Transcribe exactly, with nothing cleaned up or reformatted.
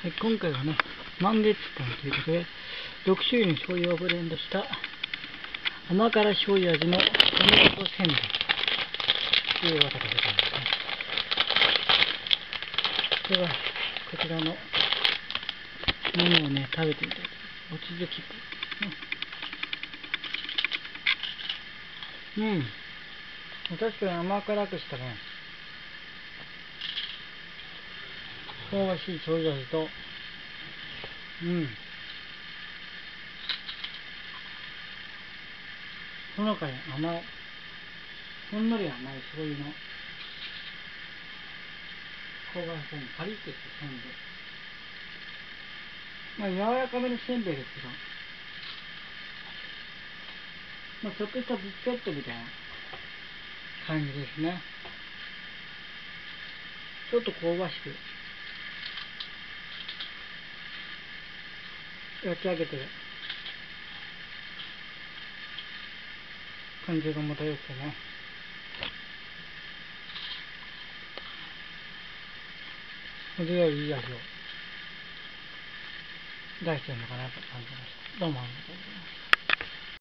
はい、今回はね、満月間ということで、ろく種類の醤油をブレンドした甘辛醤油味のトマトせんべいというわけでございますね。では、こちらのものをね、食べてみたいと思います。望月っぽいね。うん。確かに甘辛くしたね、香ばしい醤油味と、うん。ほのかに甘い、ほんのり甘い醤油の香ばしさにパリッとしたせんべい。まあ柔らかめのせんべいですけど、まあ、ちょっとしたビスケットみたいな感じですね。ちょっと香ばしく焼き上げてる感じがまた良くてね、程よいいい味を出してるのかなと感じました。どうもありがとうございました。